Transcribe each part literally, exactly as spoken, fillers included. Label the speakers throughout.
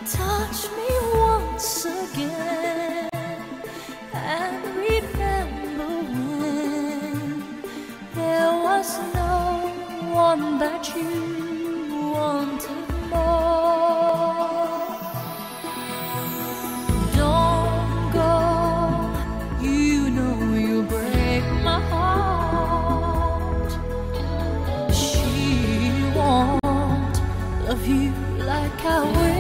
Speaker 1: touch me once again and remember when there was no one that you wanted more. Don't go, you know you break my heart. She won't love you like I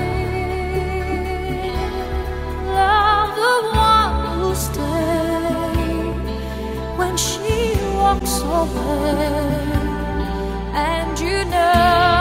Speaker 1: will. I'm the one who stays when she walks away, and you know